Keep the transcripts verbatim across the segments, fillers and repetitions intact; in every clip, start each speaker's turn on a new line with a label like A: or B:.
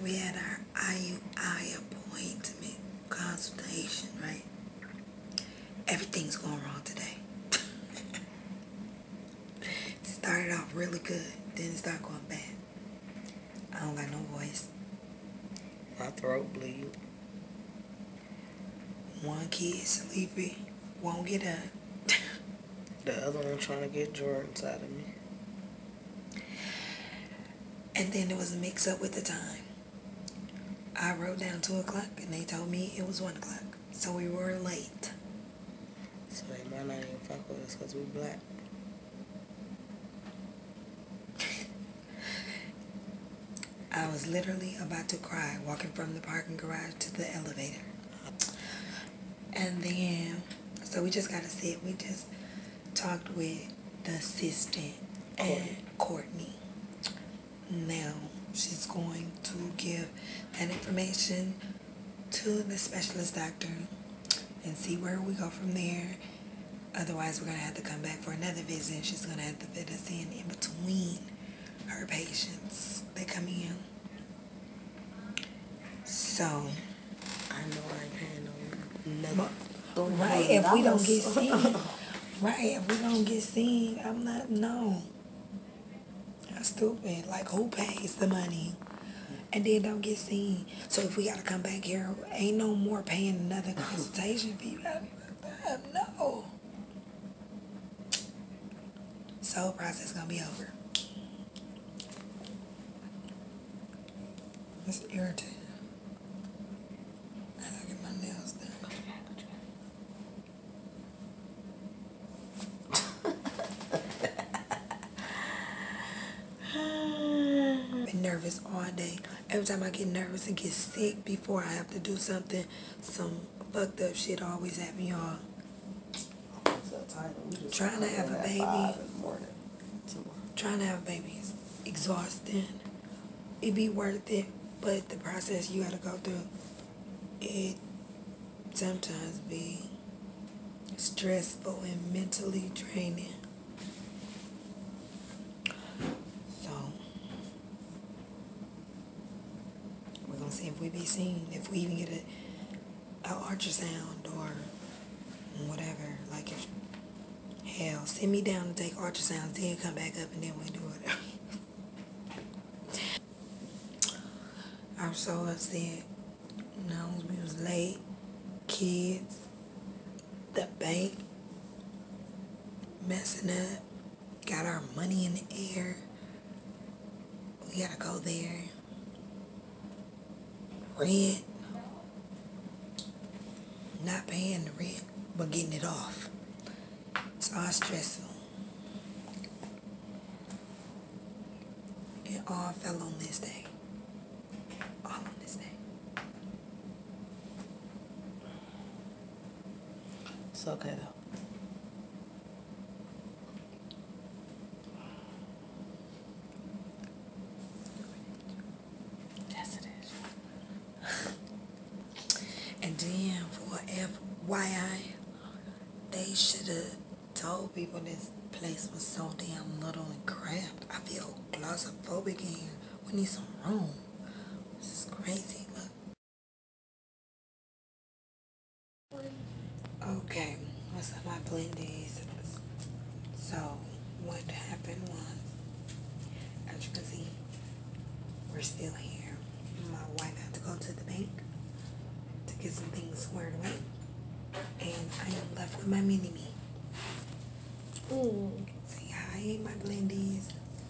A: we had our I U I appointment consultation, right? Everything's going wrong today. It started off really good, then it started going bad. I don't got no voice.
B: My throat bleed.
A: One kid sleepy, won't get up.
B: The other one trying to get Jordans out of me.
A: And then there was a mix up with the time. I wrote down two o'clock and they told me it was one o'clock. So we were late.
B: So they might not even fuck with us because we black.
A: I was literally about to cry walking from the parking garage to the elevator. And then, so we just got to sit. We just talked with the assistant and Courtney. Now, she's going to give that information to the specialist doctor and see where we go from there. Otherwise, we're going to have to come back for another visit. She's going to have to fit us in in between her patients. They come in. So,
B: I know I ain't paying no nothing.
A: Right, if we don't get seen. Right, if we don't get seen, I'm not, no. That's stupid. Like, who pays the money and then don't get seen? So if we got to come back here, ain't no more paying another consultation fee. No. So process gonna be over. It's irritating. I gotta get my nails done. Been nervous all day. Every time I get nervous and get sick before I have to do something, some fucked up shit always happen, y'all. Trying to have a baby, trying to have a baby is exhausting. It be worth it, but the process you gotta go through, it sometimes be stressful and mentally draining. So, we're gonna see if we be seen, if we even get a, a ultrasound or whatever. Like, if hell, send me down to take ultrasounds, then come back up and then we do it. I'm so upset. You know, we was late. Kids. The bank. Messing up. Got our money in the air. We gotta go there. Rent. Not paying the rent, but getting it off. It's all stressful. It all fell on this day. All on this day.
B: It's okay though. Yes, it is.
A: And then for F Y I, they should have told people this place was so damn little and cramped. I feel claustrophobic in here. We need some room. This is crazy. Look. Okay, what's up, my blendies? So, what happened was, as you can see, we're still here. My wife had to go to the bank to get some things squared away. And I am left with my mini-me.
C: Ooh.
A: Say hi, my blendies.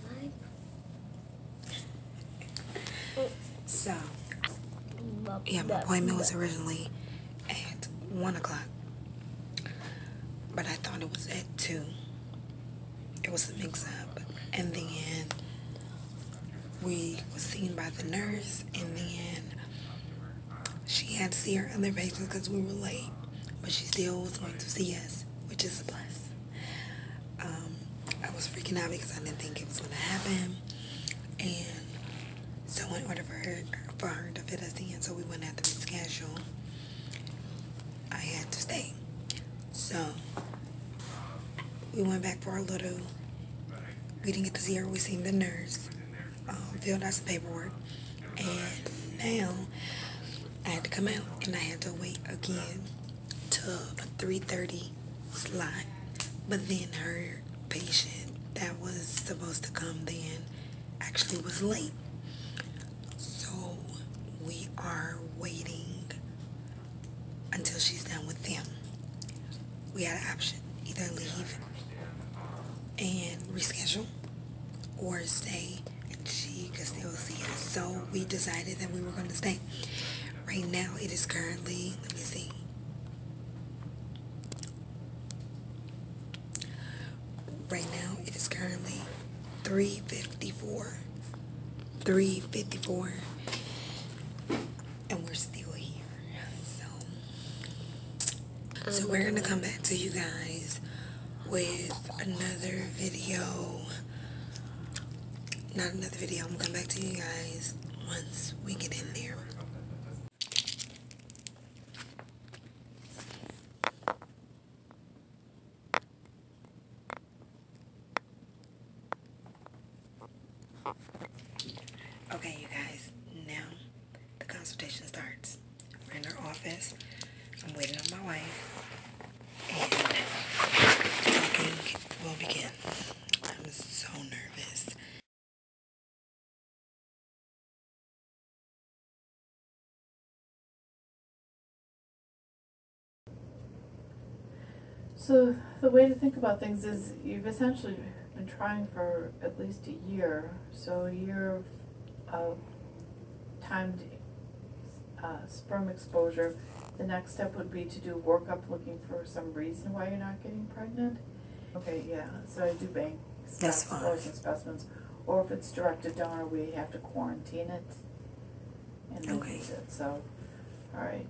C: Hi.
A: So, yeah, my appointment was originally at one o'clock. But I thought it was at two. It was a mix-up. And then we was seen by the nurse. And then she had to see her other patients because we were late. But she still was going to see us, which is a plus. Um, I was freaking out because I didn't think it was going to happen. And so in order for her, for her to fit us in, so we wouldn't have to reschedule, I had to stay. So we went back for a little. We didn't get to see her. We seen the nurse, um, filled out some paperwork, and now I had to come out and I had to wait again to a three thirty slot. But then her patient that was supposed to come then actually was late. So we are waiting until she's done with them. We had an option, either leave and reschedule or stay and she could still see us. So we decided that we were going to stay. Right now it is currently, let me see, right now it is currently three fifty-four. three fifty-four. And we're still here. So, so we're going to come back to you guys with another video. Not another video. I'm going to come back to you guys once we get in there. Okay, you guys, now the consultation starts. We're in our office. I'm waiting on my wife. And talking will begin. I'm so nervous.
D: So the way to think about things is you've essentially been trying for at least a year. So a year of of timed uh, sperm exposure. The next step would be to do workup looking for some reason why you're not getting pregnant. Okay, yeah, so I do bank
A: That's fine.
D: frozen specimens. Or if it's directed donor, we have to quarantine it and then
A: Okay.
D: use it. So, all right.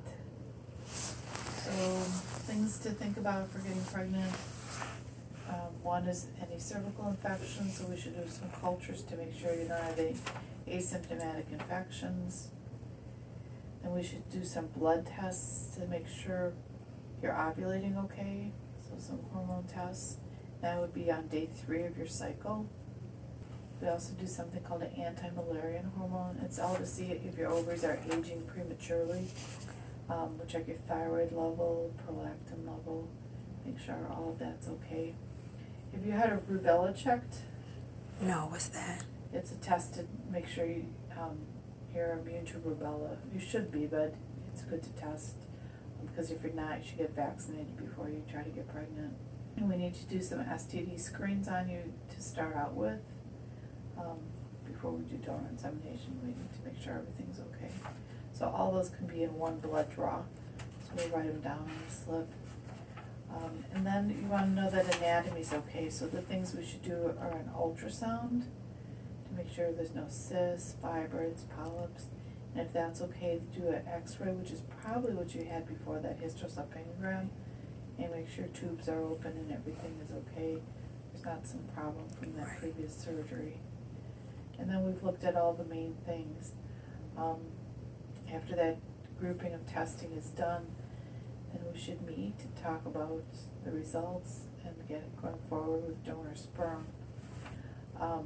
D: So things to think about for getting pregnant. Um, one is any cervical infections, so we should do some cultures to make sure you don't have any asymptomatic infections. And we should do some blood tests to make sure you're ovulating okay, so some hormone tests. That would be on day three of your cycle. We also do something called an anti-Müllerian hormone. It's all to see if your ovaries are aging prematurely. Um, we'll check your thyroid level, prolactin level, make sure all of that's okay. Have you had a rubella checked?
A: No, what's that?
D: It's a test to make sure you, um, you're immune to rubella. You should be, but it's good to test, because if you're not, you should get vaccinated before you try to get pregnant. And we need to do some S T D screens on you to start out with. Um, before we do donor insemination, we need to make sure everything's okay. So all those can be in one blood draw. So we'll write them down on the slip. Um, and then you want to know that anatomy's okay. So the things we should do are an ultrasound to make sure there's no cysts, fibroids, polyps. And if that's okay, do an x-ray, which is probably what you had before, that hysterosalpingogram, and make sure tubes are open and everything is okay. There's not some problem from that
A: Right.
D: previous surgery. And then we've looked at all the main things. Um, after that grouping of testing is done, then we should meet to talk about the results and get going forward with donor sperm. Um,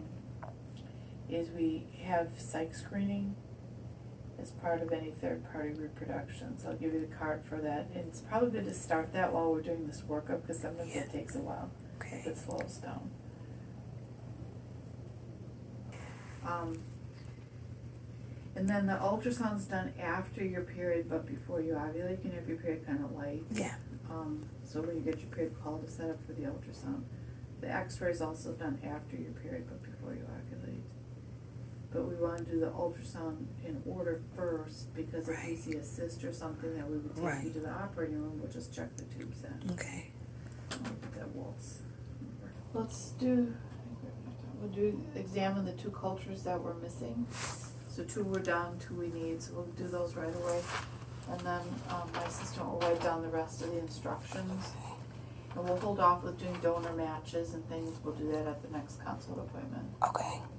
D: is we have psych screening as part of any third-party reproduction. So I'll give you the card for that. And it's probably good to start that while we're doing this workup, because sometimes
A: Yeah.
D: it takes a while.
A: Okay.
D: It slows down. Um, and then the ultrasound's done after your period, but before you ovulate. You can have your period kind of light.
A: Yeah.
D: Um, so when you get your period, call to set up for the ultrasound. The x-ray is also done after your period, but before you ovulate. But we want to do the ultrasound in order first, because if we
A: Right.
D: see a cyst or something that we would take
A: Right.
D: you to the operating room, we'll just check the tubes then.
A: Okay.
D: I'll get that waltz. Let's do, we'll do, examine the two cultures that we're missing. So two were done, two we need, so we'll do those right away. And then, um, my assistant will write down the rest of the instructions. And we'll hold off with doing donor matches and things, we'll do that at the next consult appointment.
A: Okay.